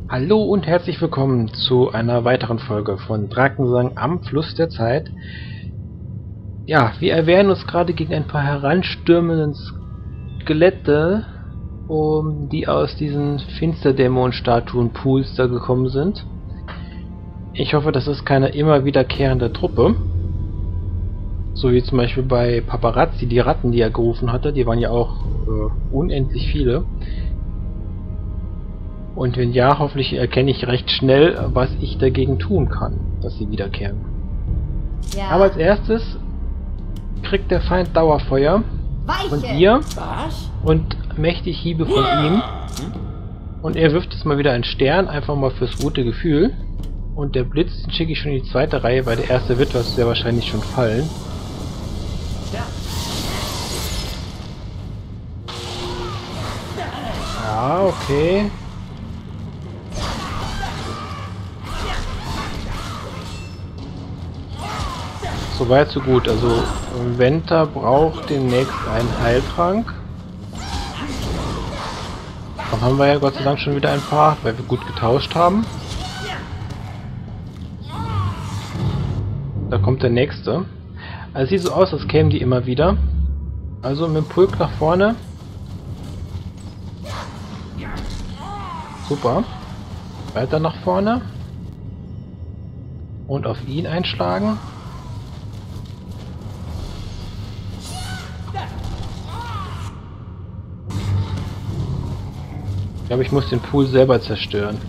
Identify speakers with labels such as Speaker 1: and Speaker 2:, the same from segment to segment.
Speaker 1: Hallo und herzlich willkommen zu einer weiteren Folge von Drakensang am Fluss der Zeit. Ja, wir erwehren uns gerade gegen ein paar heranstürmenden Skelette, die aus diesen Finsterdämon-Statuen-Pools da gekommen sind. Ich hoffe, das ist keine immer wiederkehrende Truppe. So wie zum Beispiel bei Paparazzi, die Ratten, die er gerufen hatte, die waren ja auch unendlich viele. Und wenn ja, hoffentlich erkenne ich recht schnell, was ich dagegen tun kann, dass sie wiederkehren.
Speaker 2: Ja.
Speaker 1: Aber als erstes kriegt der Feind Dauerfeuer von ihr und mächtig Hiebe von ihm. Und er wirft jetzt mal wieder einen Stern, einfach mal fürs gute Gefühl. Und der Blitz, den schicke ich schon in die zweite Reihe, weil der erste wird was sehr wahrscheinlich schon fallen. Ja, okay. Soweit so gut. Also Venta braucht demnächst einen Heiltrank. Dann haben wir ja Gott sei Dank schon wieder ein paar, weil wir gut getauscht haben. Da kommt der nächste. Also sieht so aus, als kämen die immer wieder. Also mit dem Pulk nach vorne. Super. Weiter nach vorne. Und auf ihn einschlagen. Ich glaube, ich muss den Pool selber zerstören.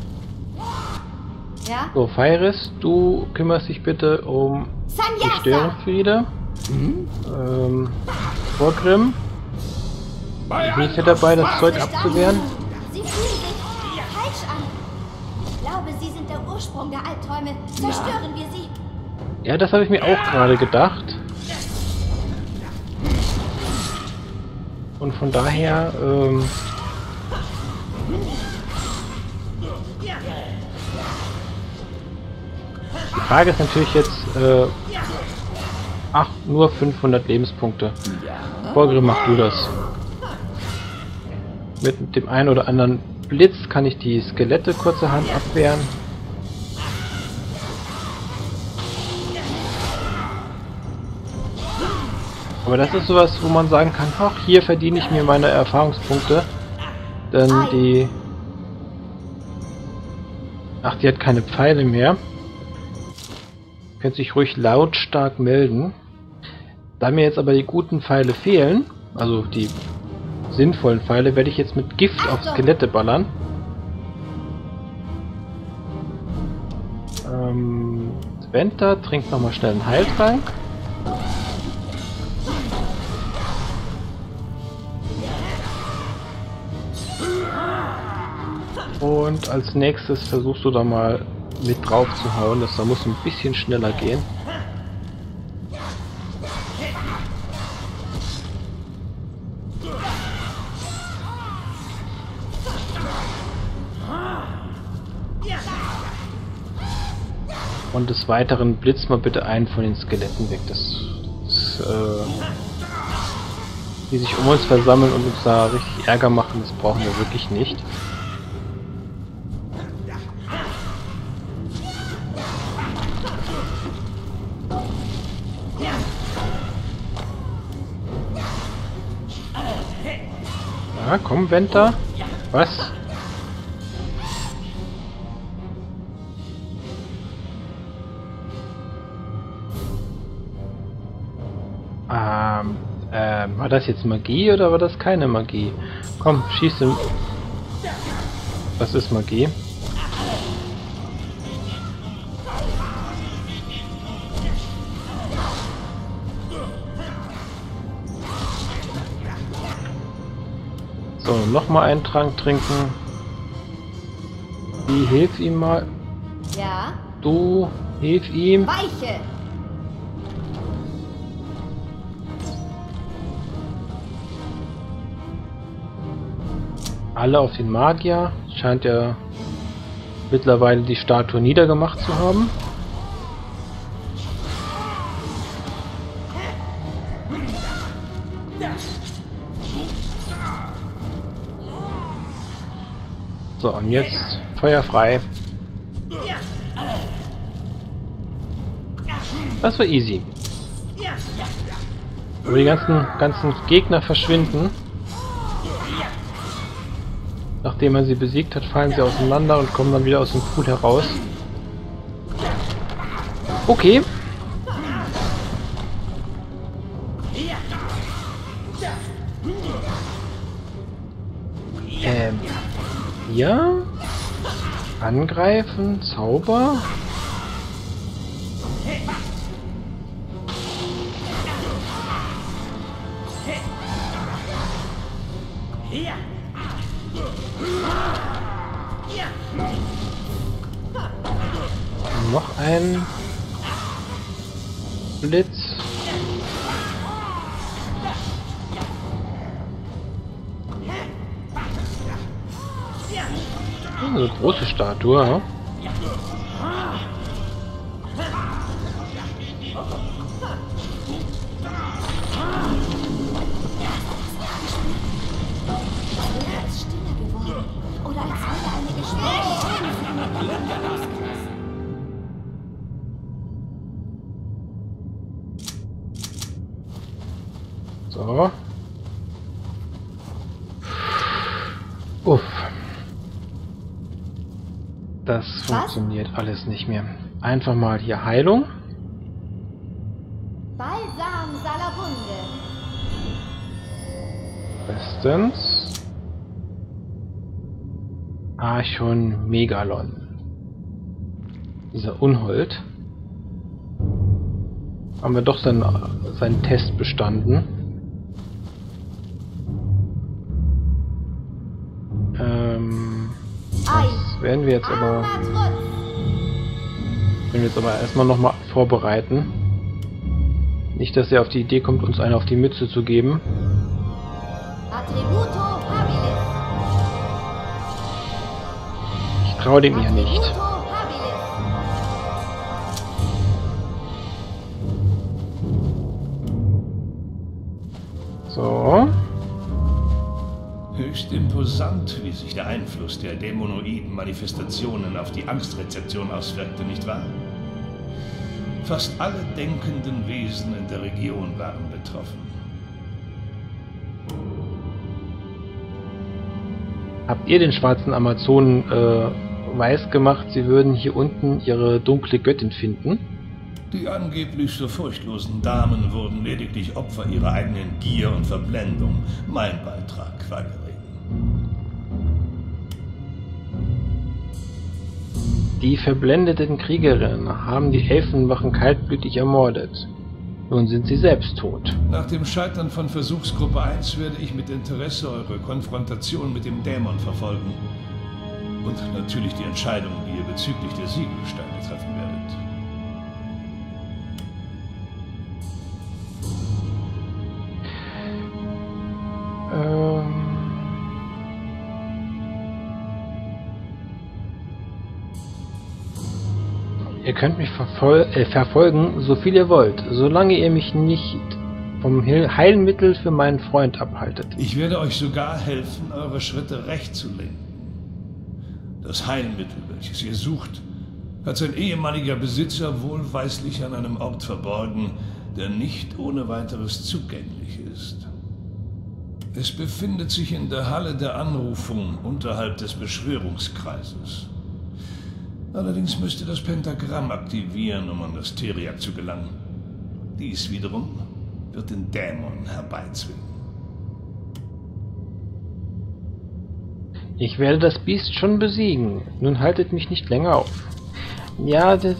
Speaker 2: Ja?
Speaker 1: So, Feiris, du kümmerst dich bitte um die Störenfriede. Vorgrim. Ich bin nicht dabei, das Zeug abzuwehren.
Speaker 2: Sie fühlen sich falsch an. Ich glaube, Sie sind der Ursprung der Albträume. Zerstören wir sie.
Speaker 1: Ja, das habe ich mir auch gerade gedacht. Und von daher, die Frage ist natürlich jetzt, ach, nur 500 Lebenspunkte. Vorgrim, mach du das. Mit dem einen oder anderen Blitz kann ich die Skelette kurzerhand abwehren. Aber das ist sowas, wo man sagen kann, ach, hier verdiene ich mir meine Erfahrungspunkte. Denn die... Ach, die hat keine Pfeile mehr. Könnte sich ruhig lautstark melden. Da mir jetzt aber die guten Pfeile fehlen, also die sinnvollen Pfeile, werde ich jetzt mit Gift auf Skelette ballern. Venta trinkt nochmal schnell einen Heiltrank. Und als nächstes versuchst du da mal mit drauf zu hauen, da muss ein bisschen schneller gehen. Und des Weiteren blitzt mal bitte einen von den Skeletten weg, die sich um uns versammeln und uns da richtig Ärger machen, das brauchen wir wirklich nicht. Ja, komm, Venta. Was? War das jetzt Magie oder war das keine Magie? Komm, schieß ihn. Das ist Magie. So, nochmal einen Trank trinken. Die hilf ihm mal.
Speaker 2: Ja?
Speaker 1: Du, hilf ihm.
Speaker 2: Weiche!
Speaker 1: Alle auf den Magier. Scheint ja mittlerweile die Statue niedergemacht zu haben. So, und jetzt Feuer frei. Das war easy. Aber die ganzen Gegner verschwinden. Nachdem man sie besiegt hat, fallen sie auseinander und kommen dann wieder aus dem Pool heraus. Okay. Ja. Angreifen, Zauber. Noch ein Blitz. Eine große Statue, ja?
Speaker 2: Oder als wäre eine Geschichte.
Speaker 1: So. Uff. Das funktioniert alles nicht mehr. Einfach mal hier Heilung.
Speaker 2: Balsam Salabunde.
Speaker 1: Bestens. Archon Megalon. Dieser Unhold. Haben wir doch seinen Test bestanden. Das werden wir jetzt aber erstmal nochmal vorbereiten. Nicht, dass er auf die Idee kommt, uns eine auf die Mütze zu geben.
Speaker 2: Attributo habilis.
Speaker 1: Ich traue dem ja nicht.
Speaker 2: Attributo habilis.
Speaker 1: So.
Speaker 3: Höchst imposant, wie sich der Einfluss der dämonoiden Manifestationen auf die Angstrezeption auswirkte, nicht wahr? Fast alle denkenden Wesen in der Region waren betroffen.
Speaker 1: Habt ihr den schwarzen Amazonen weiß gemacht, sie würden hier unten ihre dunkle Göttin finden?
Speaker 3: Die angeblich so furchtlosen Damen wurden lediglich Opfer ihrer eigenen Gier und Verblendung. Mein Beitrag war gering.
Speaker 1: Die verblendeten Kriegerinnen haben die Elfenwachen kaltblütig ermordet. Nun sind sie selbst tot.
Speaker 3: Nach dem Scheitern von Versuchsgruppe 1 werde ich mit Interesse eure Konfrontation mit dem Dämon verfolgen. Und natürlich die Entscheidung, die ihr bezüglich der Siegelsteine treffen werdet.
Speaker 1: Ihr könnt mich verfolgen, so viel ihr wollt, solange ihr mich nicht vom Heilmittel für meinen Freund abhaltet.
Speaker 3: Ich werde euch sogar helfen, eure Schritte recht zu lenken. Das Heilmittel, welches ihr sucht, hat sein ehemaliger Besitzer wohlweislich an einem Ort verborgen, der nicht ohne weiteres zugänglich ist. Es befindet sich in der Halle der Anrufung unterhalb des Beschwörungskreises. Allerdings müsst ihr das Pentagramm aktivieren, um an das Teriak zu gelangen. Dies wiederum wird den Dämon herbeizwingen.
Speaker 1: Ich werde das Biest schon besiegen. Nun haltet mich nicht länger auf. Ja, die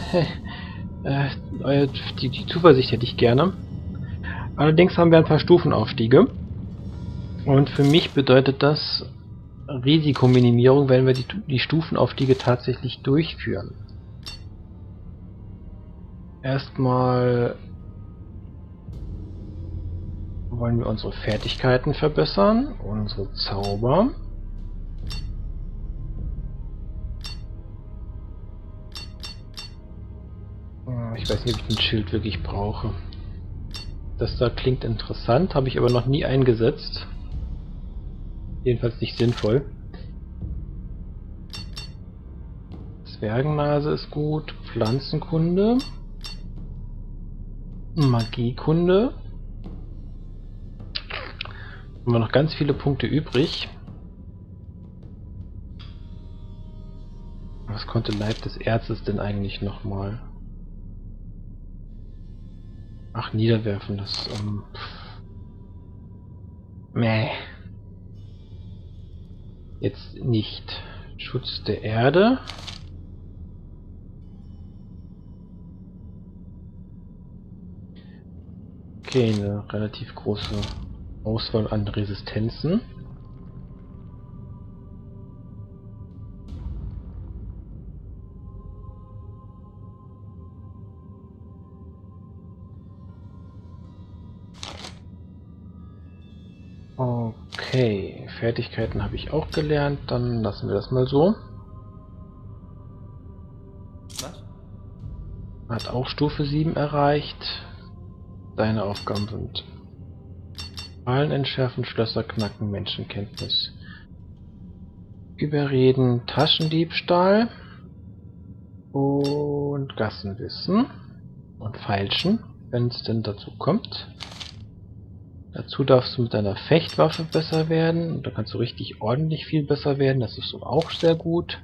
Speaker 1: Zuversicht hätte ich gerne. Allerdings haben wir ein paar Stufenaufstiege. Und für mich bedeutet das Risikominimierung, wenn wir die Stufenaufstiege tatsächlich durchführen. Erstmal wollen wir unsere Fertigkeiten verbessern, unsere Zauber. Ich weiß nicht, ob ich ein Schild wirklich brauche. Das da klingt interessant, habe ich aber noch nie eingesetzt. Jedenfalls nicht sinnvoll. Zwergennase ist gut. Pflanzenkunde. Magiekunde. Haben wir noch ganz viele Punkte übrig. Was konnte Leib des Erzes denn eigentlich nochmal? Ach, niederwerfen, das... Meh. Jetzt nicht. Schutz der Erde. Okay, eine relativ große Auswahl an Resistenzen. Okay, Fertigkeiten habe ich auch gelernt, dann lassen wir das mal so.
Speaker 4: Was?
Speaker 1: Hat auch Stufe 7 erreicht. Deine Aufgaben sind Fallen entschärfen, Schlösser knacken, Menschenkenntnis. Überreden, Taschendiebstahl und Gassenwissen und Feilschen, wenn es denn dazu kommt. Dazu darfst du mit deiner Fechtwaffe besser werden. Und da kannst du richtig ordentlich viel besser werden. Das ist so auch sehr gut.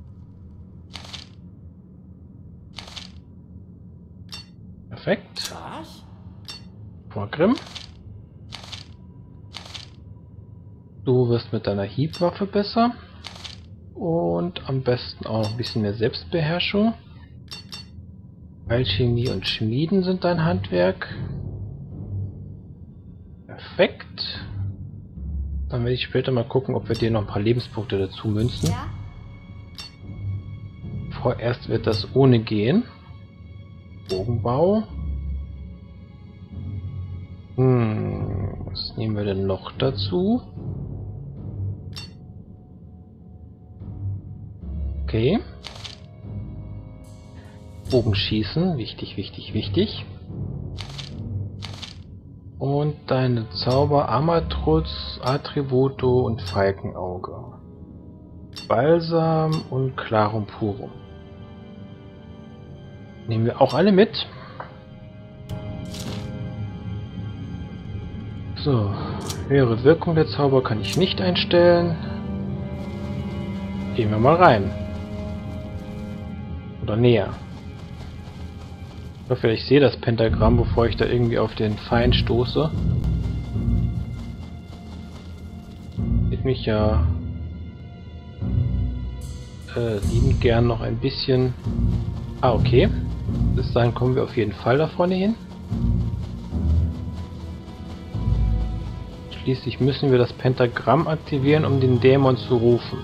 Speaker 1: Perfekt.
Speaker 4: Was?
Speaker 1: Vorgrimm. Du wirst mit deiner Hiebwaffe besser. Und am besten auch noch ein bisschen mehr Selbstbeherrschung. Alchemie und Schmieden sind dein Handwerk. Perfekt. Dann werde ich später mal gucken, ob wir dir noch ein paar Lebenspunkte dazu münzen.
Speaker 2: Ja?
Speaker 1: Vorerst wird das ohne gehen. Bogenbau. Was nehmen wir denn noch dazu? Okay. Bogenschießen. Wichtig, wichtig, wichtig. Und deine Zauber Amatrutz, Attributo und Falkenauge. Balsam und Clarum Purum. Nehmen wir auch alle mit. So, höhere Wirkung der Zauber kann ich nicht einstellen. Gehen wir mal rein. Oder näher. Ich hoffe, ich sehe das Pentagramm, bevor ich da irgendwie auf den Feind stoße. Hätte mich ja liebend gern noch ein bisschen... Ah, okay. Bis dahin kommen wir auf jeden Fall da vorne hin. Schließlich müssen wir das Pentagramm aktivieren, um den Dämon zu rufen.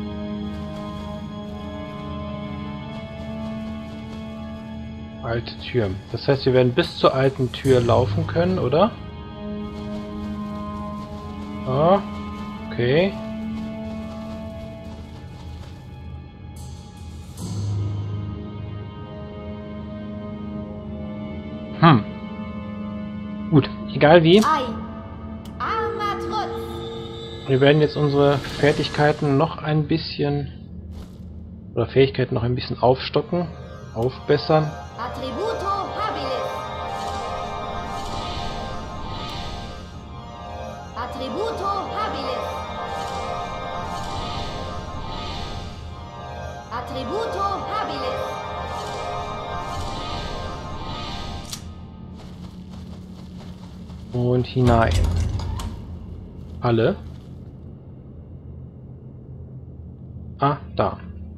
Speaker 1: Alte Tür. Das heißt, wir werden bis zur alten Tür laufen können, oder? Ah, okay. Gut, egal wie.
Speaker 2: Ei. Amatrutz.
Speaker 1: Wir werden jetzt unsere Fertigkeiten noch ein bisschen... oder Fähigkeiten noch ein bisschen aufstocken, aufbessern.
Speaker 2: Attributo habilis. Attributo habilis. Attributo habilis.
Speaker 1: Und hinein. Alle. Ah, da.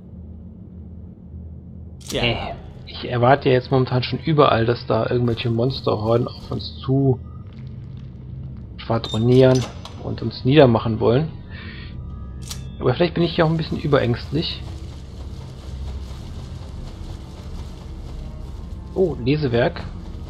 Speaker 4: Ja.
Speaker 1: Ich erwarte ja jetzt momentan schon überall, dass da irgendwelche Monsterhorden auf uns zu schwadronieren und uns niedermachen wollen. Aber vielleicht bin ich ja auch ein bisschen überängstlich. Oh, Lesewerk.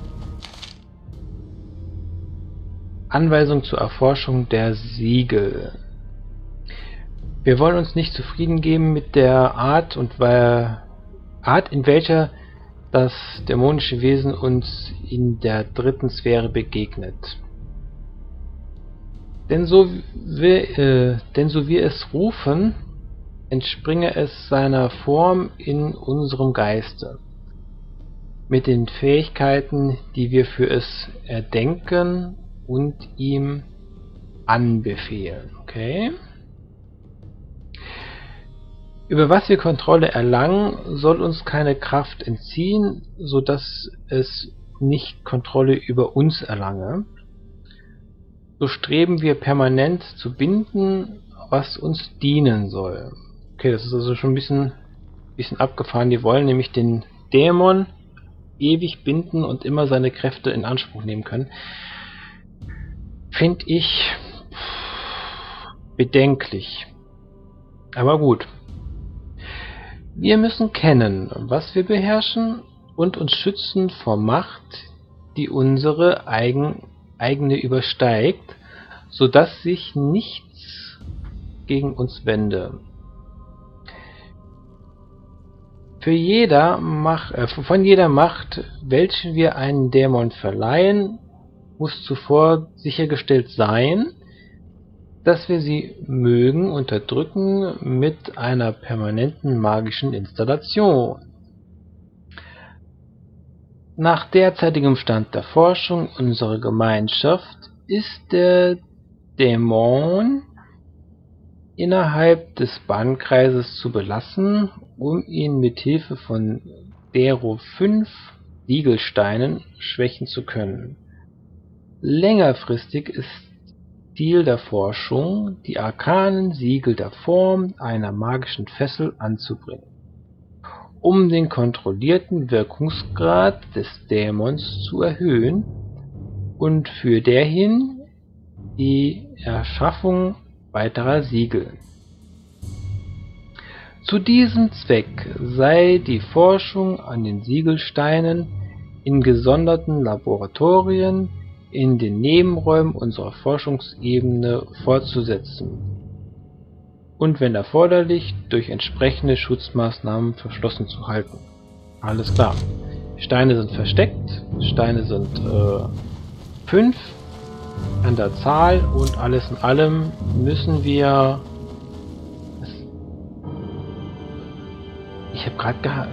Speaker 1: Anweisung zur Erforschung der Siegel. Wir wollen uns nicht zufrieden geben mit der Art, in welcher das dämonische Wesen uns in der dritten Sphäre begegnet. Denn so wir es rufen, entspringe es seiner Form in unserem Geiste, mit den Fähigkeiten, die wir für es erdenken und ihm anbefehlen. Okay? Über was wir Kontrolle erlangen, soll uns keine Kraft entziehen, so dass es nicht Kontrolle über uns erlange. So streben wir permanent zu binden, was uns dienen soll. Okay, das ist also schon ein bisschen abgefahren. Die wollen nämlich den Dämon ewig binden und immer seine Kräfte in Anspruch nehmen können. Finde ich bedenklich. Aber gut. Wir müssen kennen, was wir beherrschen und uns schützen vor Macht, die unsere eigene übersteigt, sodass sich nichts gegen uns wende. Von jeder Macht, welche wir einen Dämon verleihen, muss zuvor sichergestellt sein, dass wir sie mögen unterdrücken mit einer permanenten magischen Installation. Nach derzeitigem Stand der Forschung unserer Gemeinschaft ist der Dämon innerhalb des Bannkreises zu belassen, um ihn mit Hilfe von Dero 5 Siegelsteinen schwächen zu können. Längerfristig ist Ziel der Forschung, die arkanen Siegel der Form einer magischen Fessel anzubringen, um den kontrollierten Wirkungsgrad des Dämons zu erhöhen und für derhin die Erschaffung weiterer Siegel. Zu diesem Zweck sei die Forschung an den Siegelsteinen in gesonderten Laboratorien in den Nebenräumen unserer Forschungsebene fortzusetzen und wenn erforderlich durch entsprechende Schutzmaßnahmen verschlossen zu halten. Alles klar. Steine sind versteckt, Steine sind 5 an der Zahl und alles in allem müssen wir... Ich habe gerade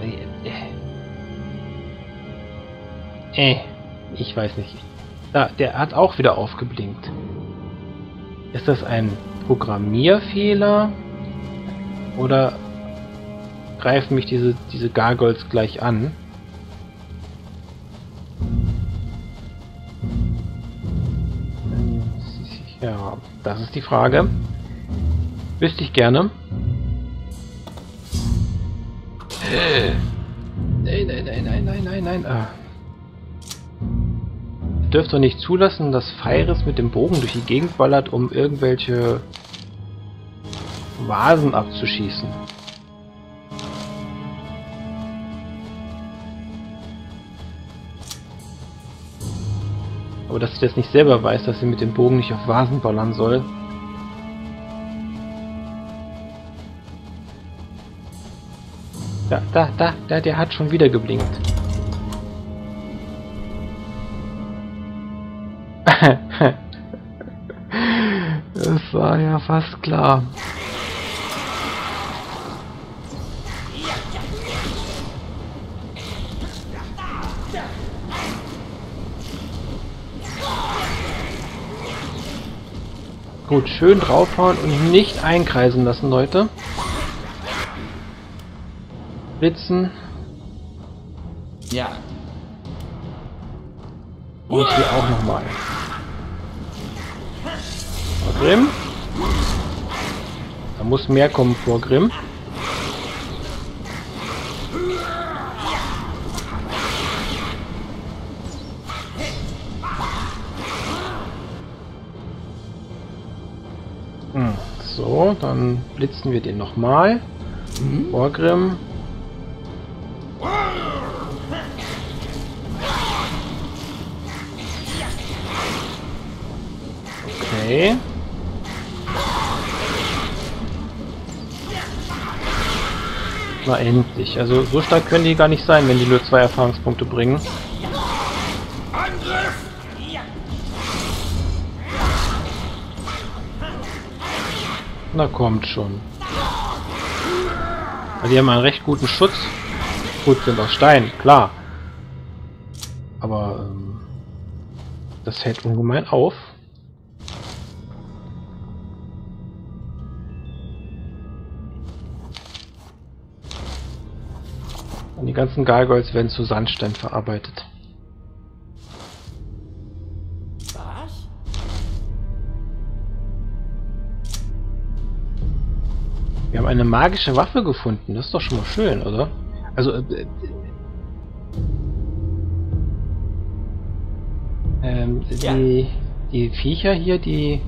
Speaker 1: ich weiß nicht. Da, der hat auch wieder aufgeblinkt. Ist das ein Programmierfehler? Oder greifen mich diese Gargoyles gleich an? Ja, das ist die Frage. Wüsste ich gerne. Nein. Ihr dürft doch nicht zulassen, dass Feiris mit dem Bogen durch die Gegend ballert, um irgendwelche Vasen abzuschießen. Aber dass sie das nicht selber weiß, dass sie mit dem Bogen nicht auf Vasen ballern soll. Der hat schon wieder geblinkt. Das war ja fast klar. Gut, schön draufhauen und nicht einkreisen lassen, Leute. Blitzen.
Speaker 4: Ja.
Speaker 1: Und hier auch nochmal. Grimm. Da muss mehr kommen vor Grimm. So, dann blitzen wir den nochmal. Vorgrimm. Okay. Na endlich. Also so stark können die gar nicht sein, wenn die nur 2 Erfahrungspunkte bringen. Na kommt schon. Die haben einen recht guten Schutz. Gut, sind aus Stein, klar. Aber das hält ungemein auf. Und die ganzen Gargoyles werden zu Sandstein verarbeitet.
Speaker 4: Was?
Speaker 1: Wir haben eine magische Waffe gefunden. Das ist doch schon mal schön, oder? Also, die Viecher hier, die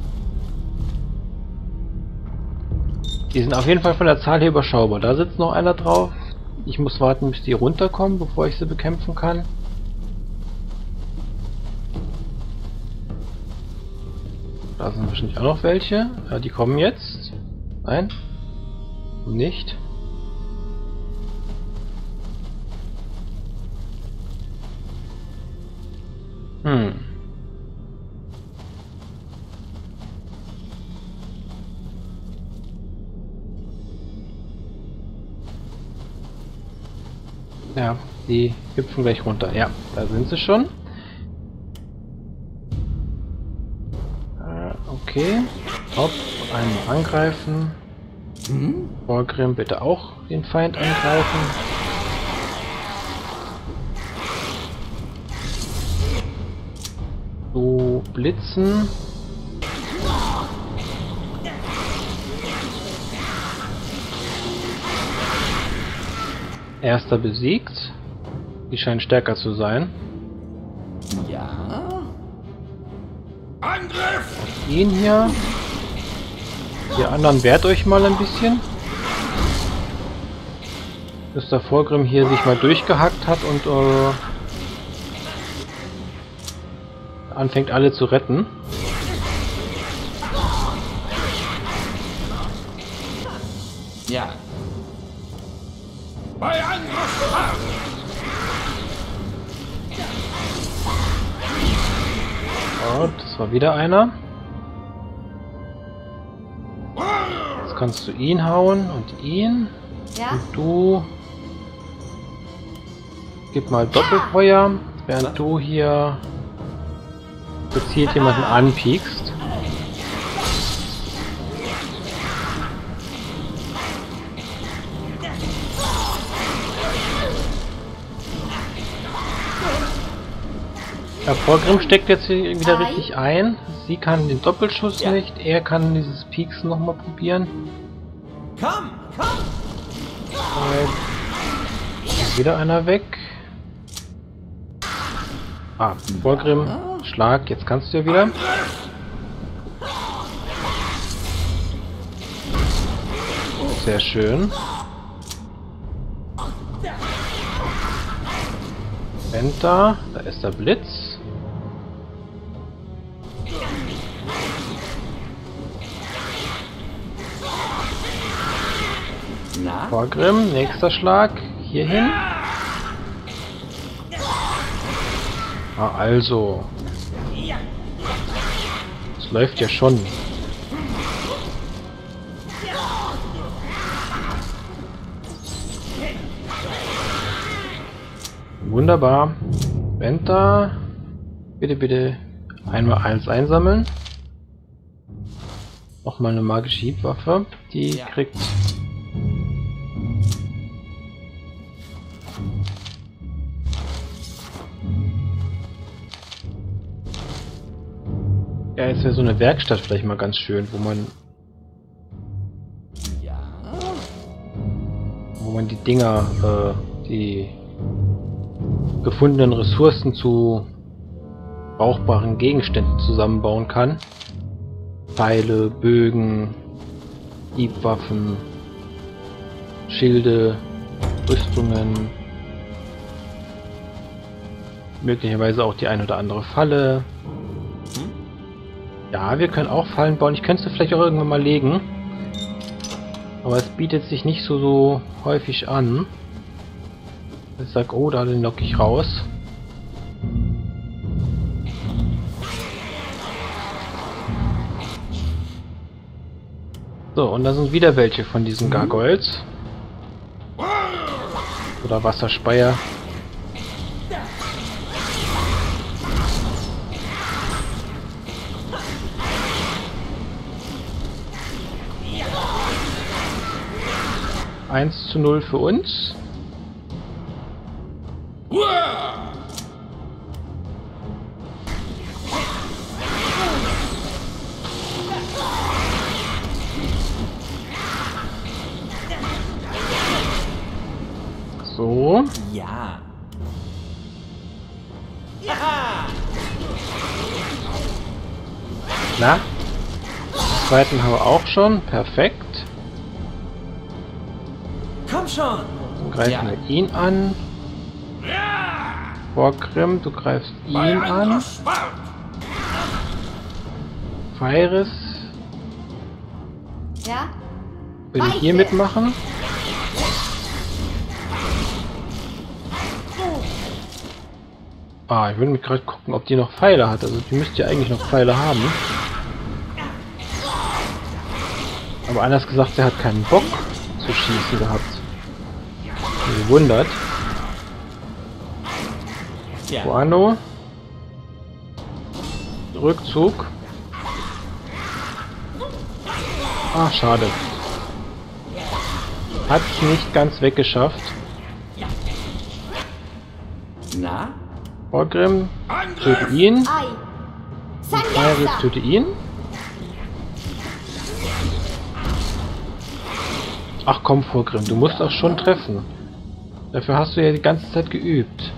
Speaker 1: sind auf jeden Fall von der Zahl her überschaubar. Da sitzt noch einer drauf. Ich muss warten, bis die runterkommen, bevor ich sie bekämpfen kann. Da sind wahrscheinlich auch noch welche. Ja, die kommen jetzt. Nein. Nicht. Ja, die hüpfen gleich runter. Ja, da sind sie schon. Okay. Hopp, einmal angreifen. Vorgrim, bitte auch den Feind angreifen. So, blitzen. Erster besiegt. Die scheinen stärker zu sein.
Speaker 4: Ja.
Speaker 3: Angriff!
Speaker 1: Ihn hier. Die anderen wehrt euch mal ein bisschen. Bis der Vorgrim hier sich mal durchgehackt hat und anfängt alle zu retten.
Speaker 4: Ja.
Speaker 3: Bei Angriff!
Speaker 1: Oh, das war wieder einer. Jetzt kannst du ihn hauen und ihn.
Speaker 2: Ja?
Speaker 1: Und du... Gib mal Doppelfeuer, während du hier gezielt jemanden anpiekst. Der Vorgrim steckt jetzt hier wieder richtig ein. Sie kann den Doppelschuss nicht. Er kann dieses Pieksen nochmal probieren.
Speaker 4: Komm, komm!
Speaker 1: Ist wieder einer weg. Ah, Vorgrim, Schlag, jetzt kannst du ja wieder. Sehr schön. Enter, da ist der Blitz.
Speaker 4: Na?
Speaker 1: Vorgrim, nächster Schlag, hierhin. Ah, also. Es läuft ja schon. Wunderbar. Venta. Bitte, bitte einmal eins einsammeln. Nochmal eine magische Hiebwaffe. Die
Speaker 4: Ja.
Speaker 1: kriegt... Ja, jetzt wäre so eine Werkstatt vielleicht mal ganz schön, wo man die Dinger, die gefundenen Ressourcen zu brauchbaren Gegenständen zusammenbauen kann. Pfeile, Bögen, Hiebwaffen, Schilde, Rüstungen, möglicherweise auch die ein oder andere Falle. Ja, wir können auch Fallen bauen. Ich könnte sie vielleicht auch irgendwann mal legen. Aber es bietet sich nicht so häufig an. Ich sag, oh, da den lock ich raus. So, und da sind wieder welche von diesen Gargoyles. Oder Wasserspeier. Eins zu 0 für uns. So.
Speaker 4: Ja.
Speaker 1: Na? Den zweiten haben wir auch schon. Perfekt.
Speaker 4: Komm schon.
Speaker 1: Dann greifen wir ihn an. Borgrim, du greifst ihn an. Feiris.
Speaker 2: Ja?
Speaker 1: Will ich hier mitmachen? Ah, ich will mich gerade gucken, ob die noch Pfeile hat. Also die müsste ja eigentlich noch Pfeile haben. Aber anders gesagt, der hat keinen Bock zu schießen gehabt. Bin gewundert.
Speaker 4: Ja.
Speaker 1: Guano. Rückzug. Ah, schade. Hat es nicht ganz weggeschafft.
Speaker 4: Na?
Speaker 1: Borgrim, töte ihn.
Speaker 2: Ei.
Speaker 1: Feiris,
Speaker 2: Sanyasta.
Speaker 1: töte ihn. Ach komm, Borgrim, du musst auch schon treffen. Dafür hast du ja die ganze Zeit geübt.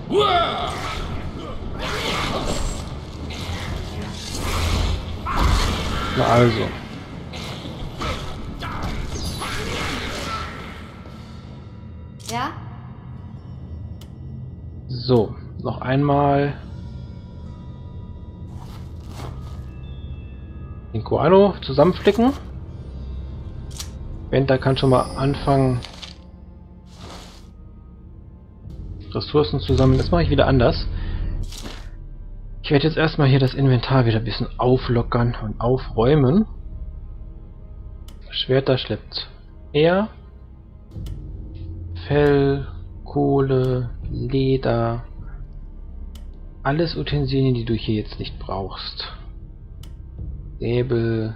Speaker 1: Na also.
Speaker 2: Ja?
Speaker 1: So, noch einmal den Guano zusammenflicken. Benta kann schon mal anfangen, Ressourcen zu sammeln. Das mache ich wieder anders. Ich werde jetzt erstmal hier das Inventar wieder ein bisschen auflockern und aufräumen. Schwerter schleppt er. Fell, Kohle, Leder. Alles Utensilien, die du hier jetzt nicht brauchst. Säbel,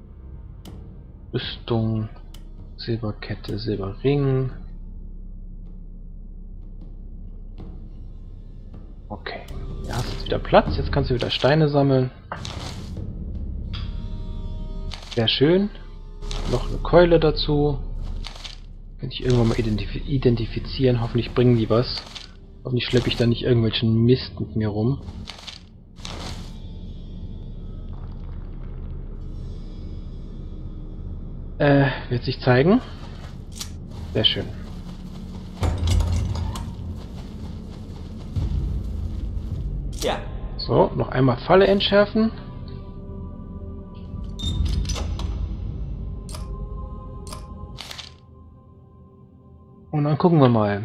Speaker 1: Rüstung, Silberkette, Silberring. Okay, ja, hast jetzt wieder Platz. Jetzt kannst du wieder Steine sammeln. Sehr schön. Noch eine Keule dazu. Kann ich irgendwann mal identifizieren. Hoffentlich bringen die was. Hoffentlich schleppe ich da nicht irgendwelchen Mist mit mir rum. Wird sich zeigen. Sehr schön.
Speaker 4: Ja.
Speaker 1: So, noch einmal Falle entschärfen. Und dann gucken wir mal.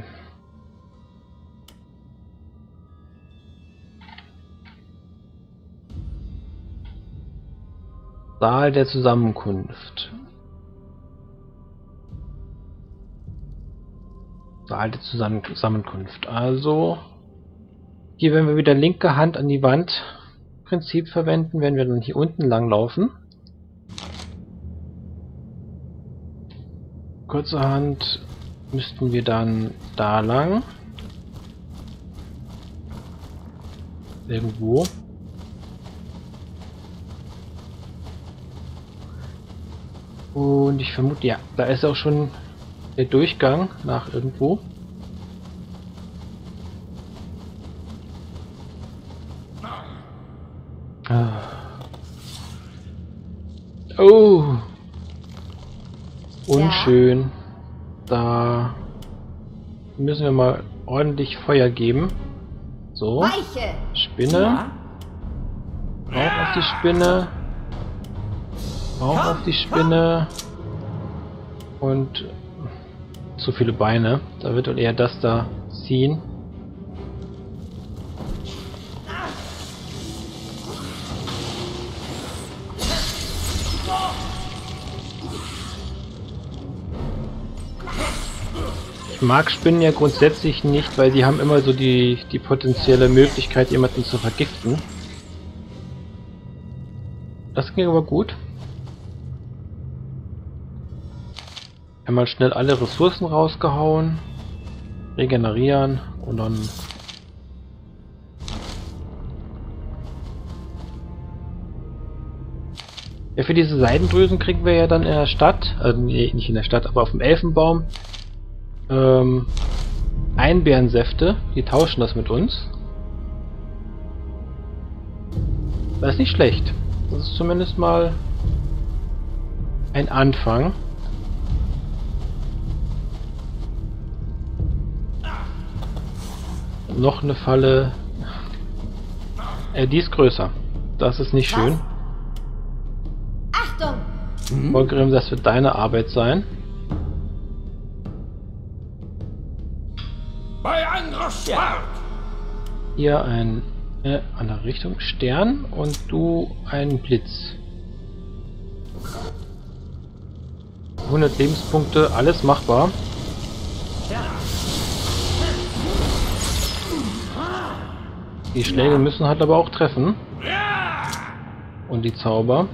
Speaker 1: Saal der Zusammenkunft. Saal der Zusammenkunft. Also, hier werden wir wieder linke Hand an die Wand Prinzip verwenden, wenn wir dann hier unten lang laufen. Kurzerhand müssten wir dann da lang. Irgendwo. Und ich vermute, ja, da ist auch schon der Durchgang nach irgendwo. Ah. Oh! Unschön. Da müssen wir mal ordentlich Feuer geben. So.
Speaker 2: Weiche.
Speaker 1: Spinne.
Speaker 4: Ja.
Speaker 1: Auch auf die Spinne. Auch auf die Spinne. Und zu viele Beine. Da wird wohl eher das da ziehen. Ich mag Spinnen ja grundsätzlich nicht, weil sie haben immer so die potenzielle Möglichkeit, jemanden zu vergiften. Das ging aber gut. Einmal schnell alle Ressourcen rausgehauen, regenerieren und dann... Ja, für diese Seidendrüsen kriegen wir ja dann in der Stadt, also nee, nicht in der Stadt, aber auf dem Elfenbaum, Einbeerensäfte, die tauschen das mit uns. Das ist nicht schlecht. Das ist zumindest mal ein Anfang. Noch eine Falle. Die ist größer. Das ist nicht schön.
Speaker 2: Achtung!
Speaker 1: Volgrim, das wird deine Arbeit sein.
Speaker 3: Bei Angriff Schwert!
Speaker 1: Hier ein andere Richtung Stern und du ein Blitz. 100 Lebenspunkte, alles machbar. Die Schläge müssen halt aber auch treffen. Und die Zauber.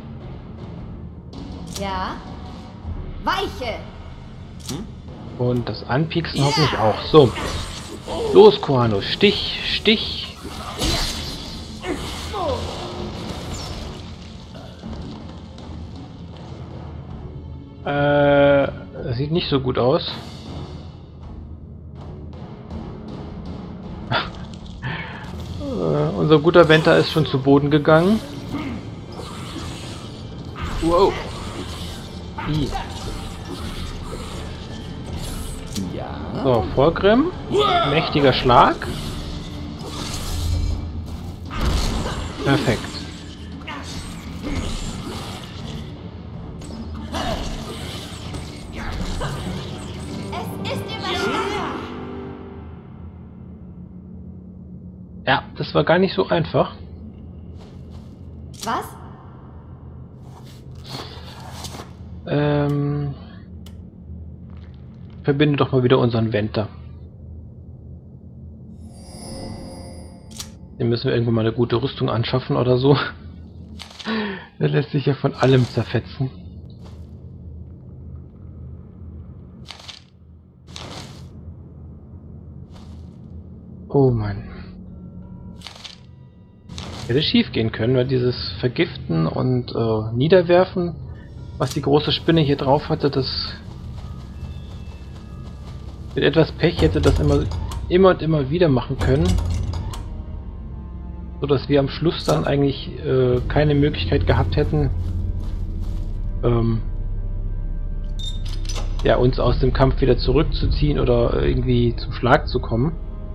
Speaker 2: Ja. Weiche!
Speaker 1: Und das Anpieksen hoffentlich auch. So. Los, Koano. Stich, Stich. Das sieht nicht so gut aus. Unser guter Venter ist schon zu Boden gegangen. Wow. I.
Speaker 4: Ja.
Speaker 1: So, Volgrim. Mächtiger Schlag. Perfekt.
Speaker 2: Es ist überstanden!
Speaker 1: Ja, das war gar nicht so einfach.
Speaker 2: Was?
Speaker 1: Verbinde doch mal wieder unseren Venter. Den müssen wir irgendwann mal eine gute Rüstung anschaffen oder so. Der lässt sich ja von allem zerfetzen. Oh Mann. Hätte schief gehen können, weil dieses Vergiften und Niederwerfen, was die große Spinne hier drauf hatte, das mit etwas Pech hätte das immer und immer wieder machen können, so dass wir am Schluss dann eigentlich keine Möglichkeit gehabt hätten, ja, uns aus dem Kampf wieder zurückzuziehen oder irgendwie zum Schlag zu kommen.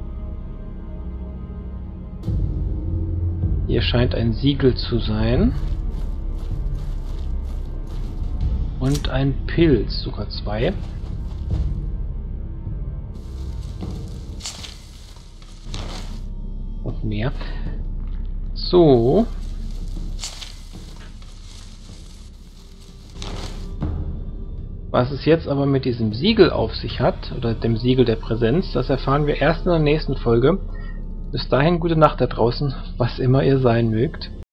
Speaker 1: Hier scheint ein Siegel zu sein. Und ein Pilz, sogar 2. Und mehr. So. Was es jetzt aber mit diesem Siegel auf sich hat, oder dem Siegel der Präsenz, das erfahren wir erst in der nächsten Folge. Bis dahin gute Nacht da draußen, was immer ihr sein mögt.